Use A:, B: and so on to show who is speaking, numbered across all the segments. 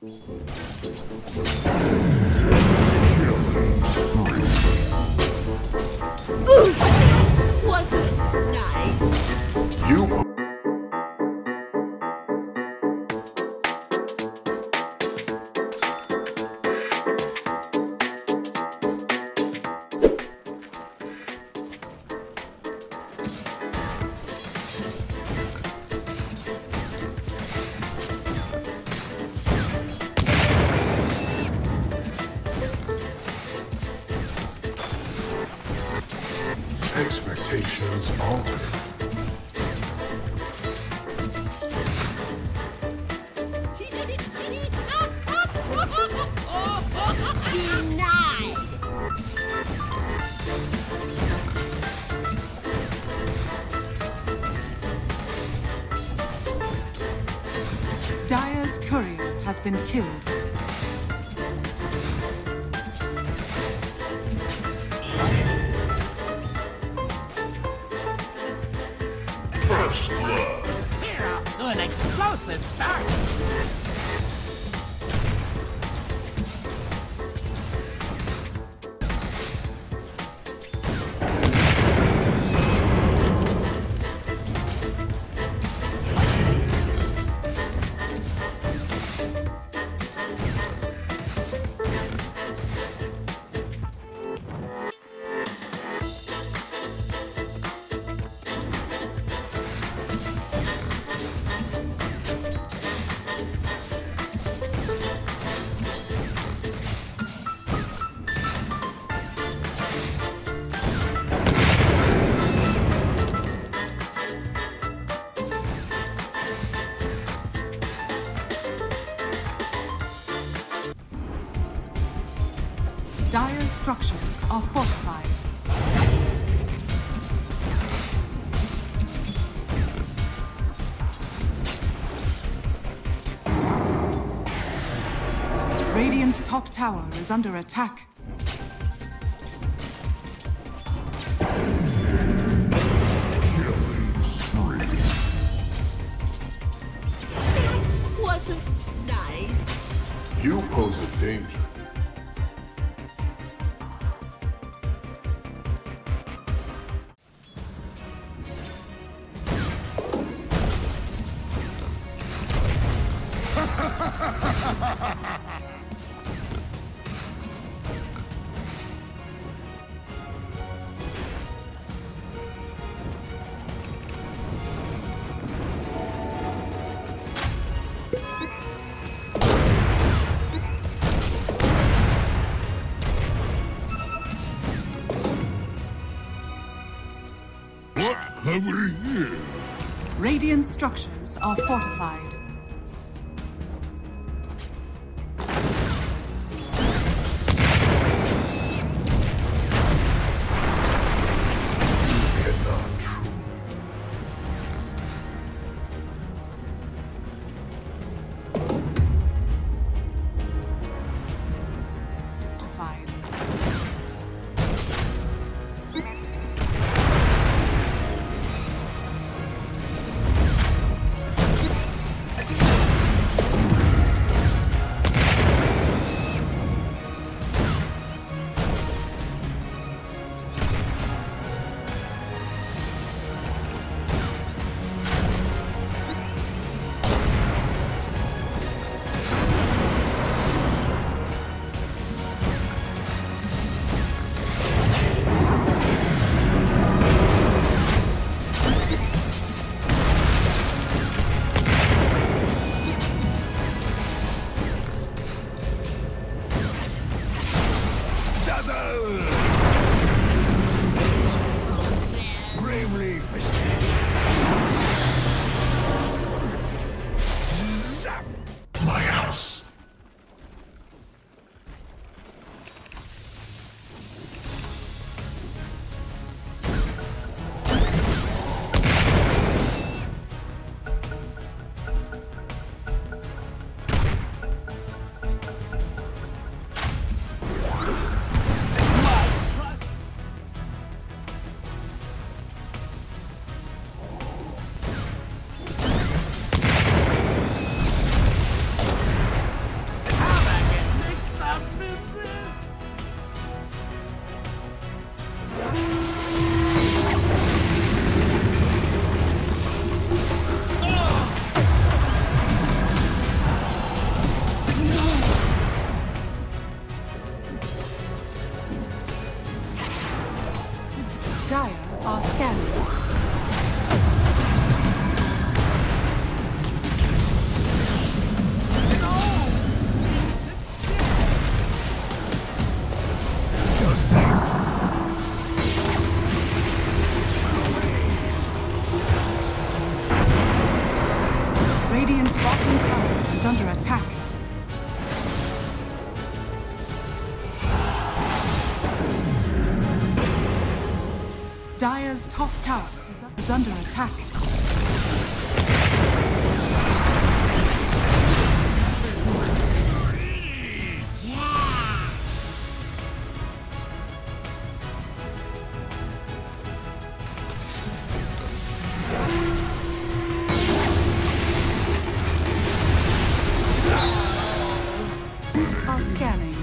A: Wasn't it nice?
B: You expectations altered.
A: Denied!
C: Dire's courier has been killed.
B: First blood.
D: We're off to an explosive start.
C: Dire's structures are fortified. Radiant's top tower is under attack.
A: Wasn't nice?
B: You pose a danger.
E: What have we here?
C: Radiant structures are fortified.
B: Cannot truly.
C: Fortified. Dire's top tower is under attack. Are scanning.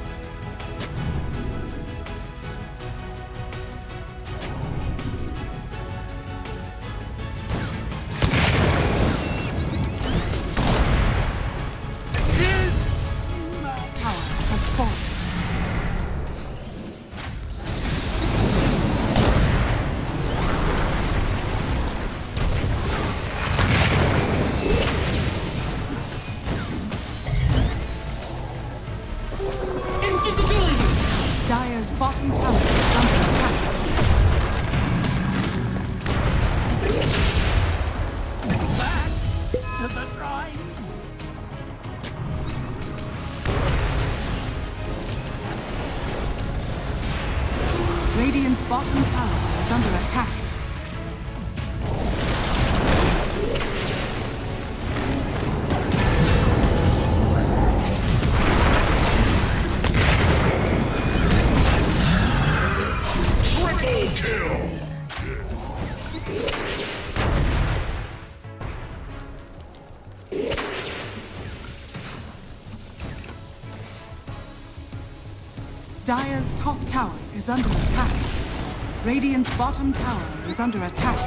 C: Dire's bottom tower is under attack.
D: Back to the drawing.
C: Radiant's bottom tower is under attack. Dire's top tower is under attack. Radiant's bottom tower is under attack.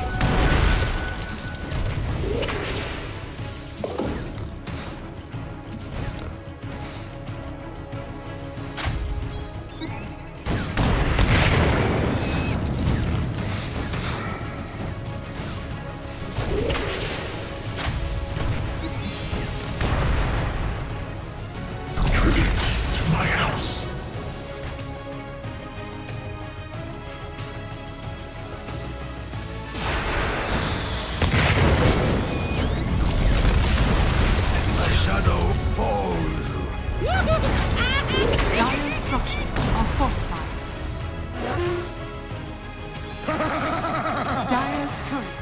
C: Dire's structures are fortified. Dire's courier.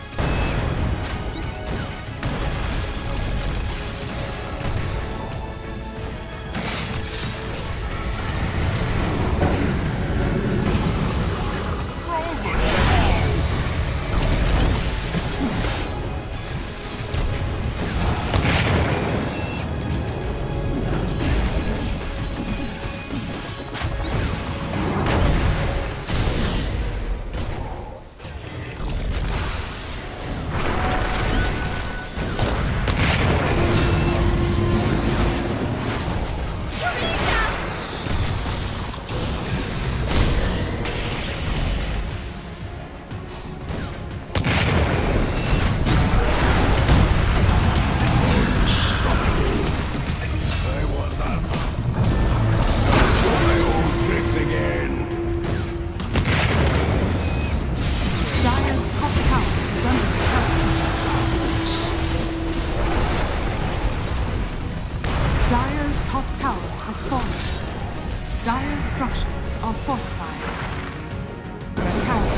C: Dire's top tower has fallen. Dire's structures are fortified. Attack.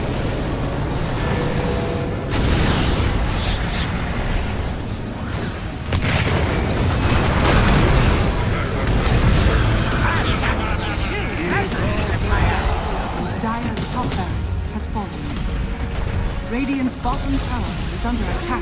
C: Dire's top barracks has fallen. Radiant's bottom tower is under attack.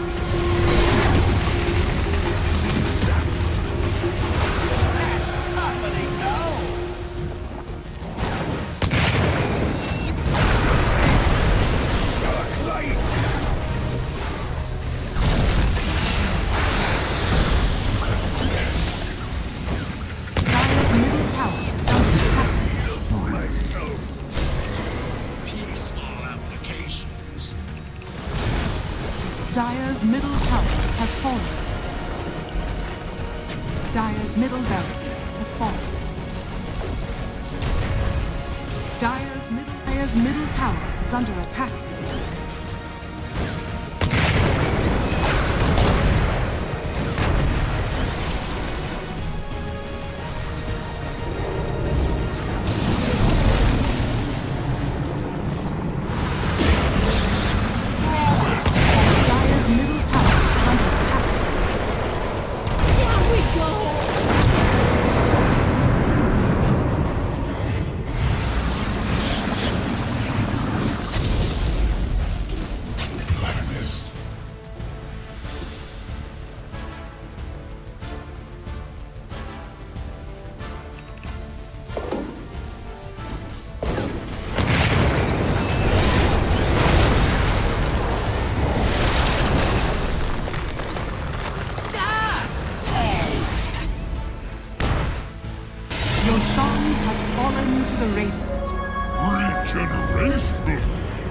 C: Dire's middle tower has fallen. Dire's middle barracks has fallen. Dire's middle tower is under attack. Roshan has fallen to the Radiant.
E: Regeneration.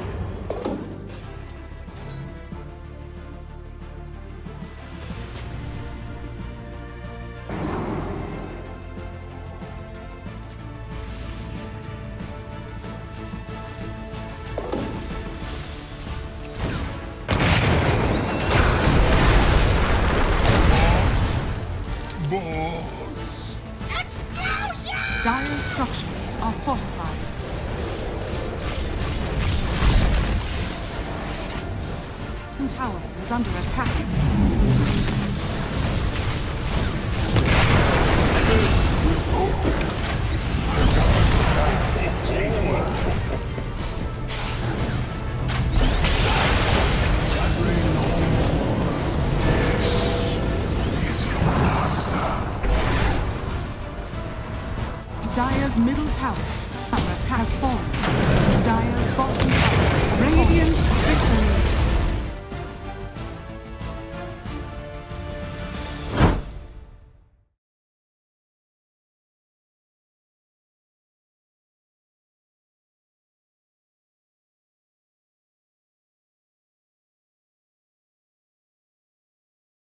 C: Dire structures are fortified. Tower is under attack. Dire's middle tower has fallen. Dire's bottom tower. Radiant victory.